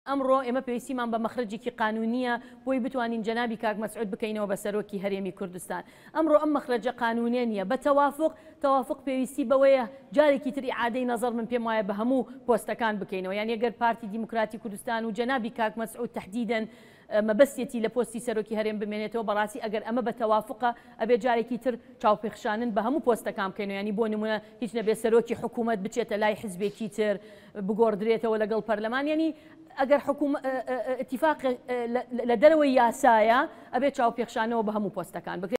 ئەمڕۆ ئێمە پێویستیمان بە مەخرجێکی قانونیە بۆی بتوانین جەنابی کاک مەسعود بکەینەوە بە سەرۆکی هەرێمی کوردستان. ئەمڕۆ ئەم مەخرجە قانونیە نیە، بە تەوافق پێویستی بەوەیە جارێکی تر ئیعادەی نەزەر من پێم وایە بە هەموو پۆستەکان بکەینەوە. یان ئەگەر پارتی دیموکراتی کوردستان و جەنابی کاک مەسعود تەحدیدەن مەبەستێتی لە پۆستی سەرۆکی هەرێم بمێنێتەوە، بەڕاستی ئەگەر ئەمە بە تەوافقە ئەبێ جارێکی تر چاوپێخشانن بە هەموو پۆستەکان بکەینەوە. ینی بۆ نمونە هیچ نەبێ سەرۆکی حکوومەت بچێتە لای حزبێکی تر بگۆڕدرێتەوە لەگەڵ پەرلەمان. ینی ئەگەر اتفاق لە دەرەوەی یاسایە ئەبێ چاوپێخشانەوە بە هەموو پۆستەکان بکرێت.